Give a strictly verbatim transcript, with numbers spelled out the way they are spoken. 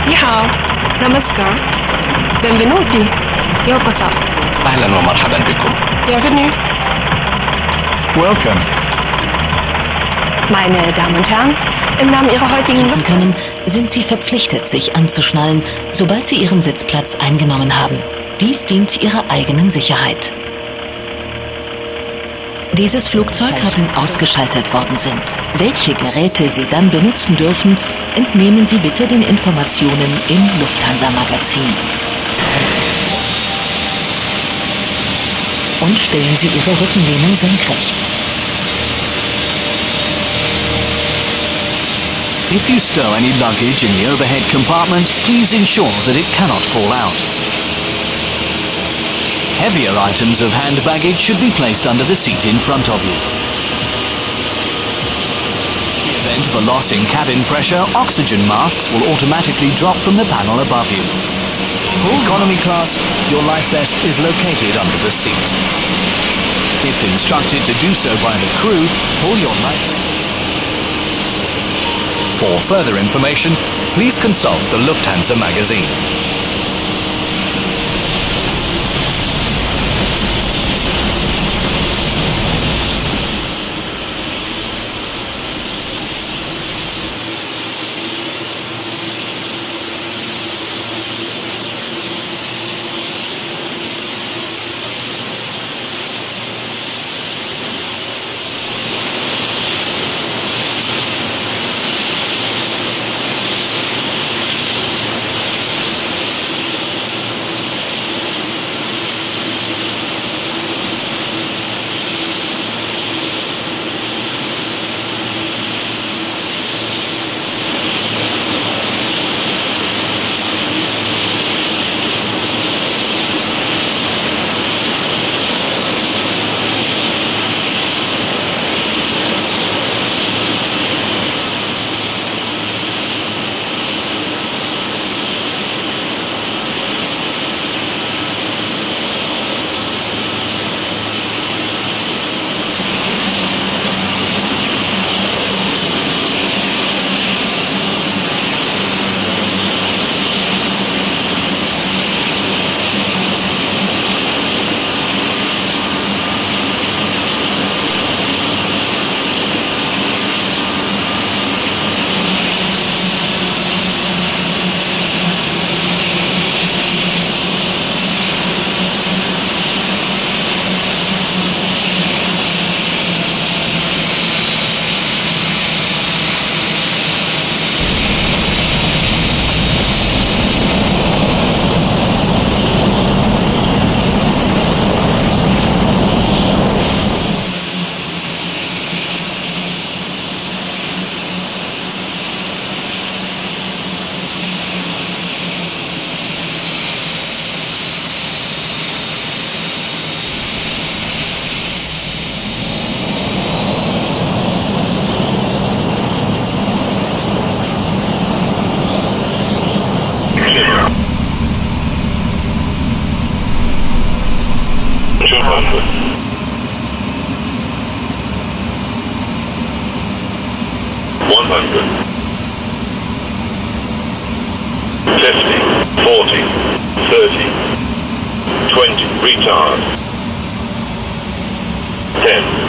Ni hao. Namaskar. Benvenuti. Yokoso. أهلا ومرحبا بكم. Bienvenue. Welcome. Meine Damen und Herren, im Namen Ihrer heutigen Luft... können, sind sie verpflichtet, sich anzuschnallen, sobald sie ihren Sitzplatz eingenommen haben. Dies dient ihrer eigenen Sicherheit. Dieses Flugzeug hat ausgeschaltet worden sind. Welche Geräte Sie dann benutzen dürfen, entnehmen Sie bitte den Informationen im Lufthansa-Magazin. Und stellen Sie Ihre Rückenlehnen senkrecht. If you stow any luggage in the overhead compartment, please ensure that it cannot fall out. Heavier items of hand baggage should be placed under the seat in front of you. In the event of a loss in cabin pressure, oxygen masks will automatically drop from the panel above you. For economy class, your life vest is located under the seat. If instructed to do so by the crew, pull your life vest. For further information, please consult the Lufthansa magazine. one hundred, fifty, forty, thirty, twenty, retard, ten.